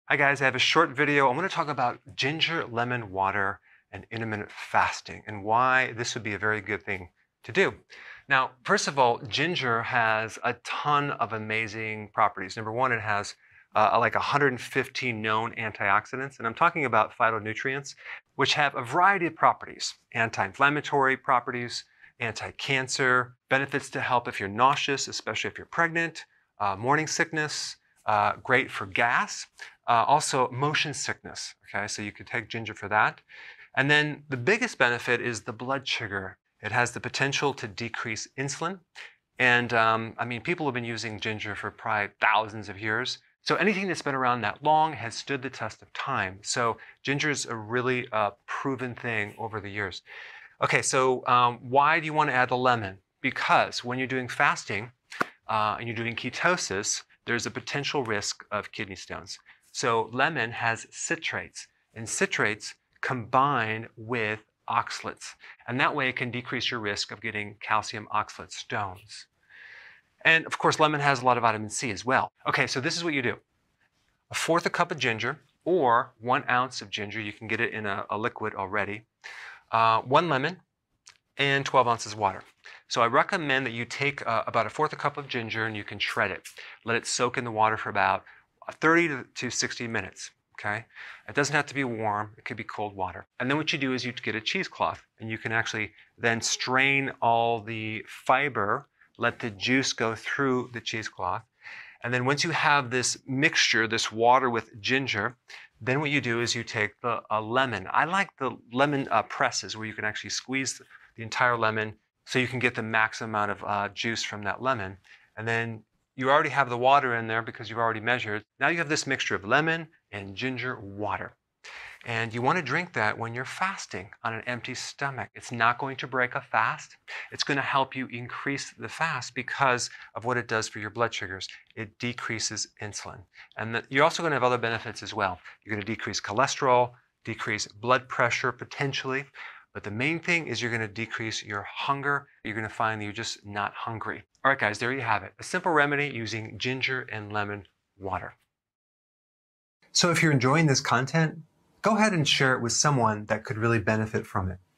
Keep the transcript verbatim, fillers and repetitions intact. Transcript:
Hi guys, I have a short video. I want to talk about ginger lemon water and intermittent fasting and why this would be a very good thing to do. Now, first of all, ginger has a ton of amazing properties. Number one, it has uh, like one hundred fifteen known antioxidants, and I'm talking about phytonutrients, which have a variety of properties: anti-inflammatory properties, anti-cancer, benefits to help if you're nauseous, especially if you're pregnant, uh, morning sickness, uh, great for gas. Uh, also, motion sickness, okay? So you could take ginger for that. And then the biggest benefit is the blood sugar. It has the potential to decrease insulin. And um, I mean, people have been using ginger for probably thousands of years. So anything that's been around that long has stood the test of time. So ginger is a really uh, proven thing over the years. Okay, so um, why do you want to add the lemon? Because when you're doing fasting uh, and you're doing ketosis, there's a potential risk of kidney stones. So lemon has citrates, and citrates combine with oxalates, and that way it can decrease your risk of getting calcium oxalate stones. And of course, lemon has a lot of vitamin C as well. Okay, so this is what you do. A fourth a cup of ginger, or one ounce of ginger. You can get it in a, a liquid already. Uh, one lemon, and twelve ounces of water. So I recommend that you take uh, about a fourth a cup of ginger and you can shred it. Let it soak in the water for about thirty to sixty minutes, okay? It doesn't have to be warm, it could be cold water. And then what you do is you get a cheesecloth, and you can actually then strain all the fiber, let the juice go through the cheesecloth. And then once you have this mixture, this water with ginger, then what you do is you take the a lemon. I like the lemon uh, presses where you can actually squeeze the entire lemon so you can get the max amount of uh, juice from that lemon. And then you already have the water in there because you've already measured. Now you have this mixture of lemon and ginger water. And you want to drink that when you're fasting on an empty stomach. It's not going to break a fast. It's going to help you increase the fast because of what it does for your blood sugars. It decreases insulin. And the, you're also going to have other benefits as well. You're going to decrease cholesterol, decrease blood pressure potentially. But the main thing is you're going to decrease your hunger. You're going to find that you're just not hungry. All right, guys, there you have it. A simple remedy using ginger and lemon water. So if you're enjoying this content, go ahead and share it with someone that could really benefit from it.